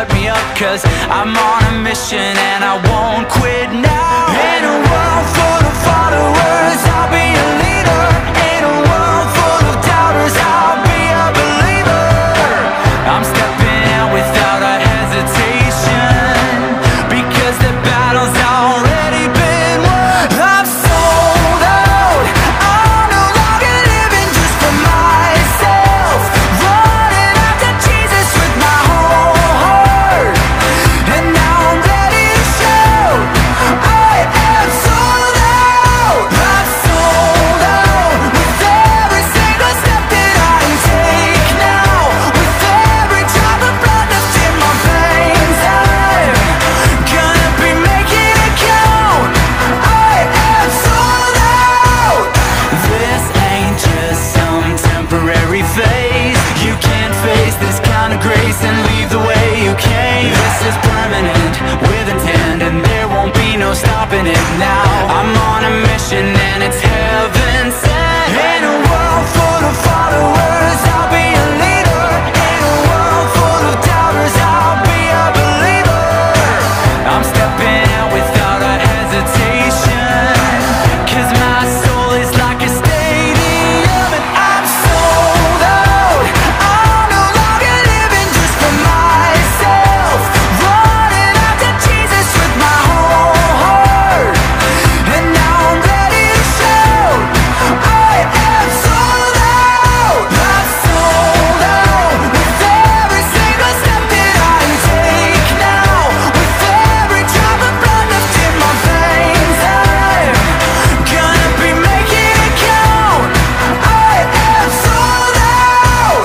start me up, 'cause I'm on a mission and I won't quit now. In a world full of followers, I'll be a leader. In a world full of doubters, I'll be a believer. I'm stepping out without a hesitation, because the battle's already been won. I'm sold out, I'm no longer living just for myself, running after Jesus with my whole heart. And now I'm ready to shout, I am sold out. I'm sold out, with every single step that I take now, with every drop of blood left in my veins. I'm gonna be making it count. I am sold out. This ain't just some temporary phase. You can't face this kind of grace and leave the way you came. This is permanent, with intent, and there won't be no stopping it now. I'm on a mission and it's heaven sent. In a world full of followers, I'll be a leader. In a world full of doubters, I'll be a believer. I'm stepping out without a hesitation, 'cause my soul is like a stadium and I'm sold out. I'm no longer living just for myself, running after Jesus with my whole heart. And now I'm ready to shout, I am sold out. I'm sold out, with every single step that I take now, with every drop of blood left in my veins. I'm gonna be making it count. I am sold out.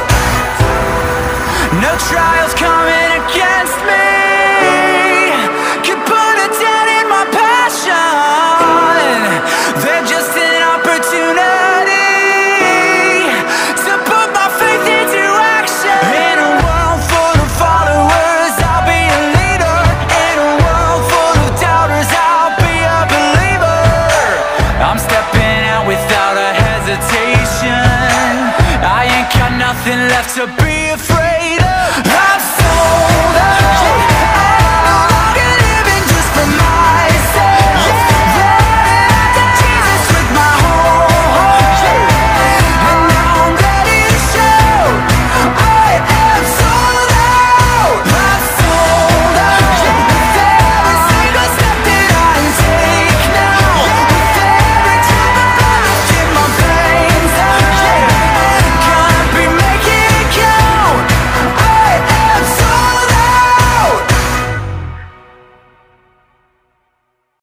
No trials coming against me could put a dent in my passion. They're just an opportunity to put my faith into action. In a world full of followers, I'll be a leader. In a world full of doubters, I'll be a believer. I'm stepping out without a hesitation. I ain't got nothing left to be afraid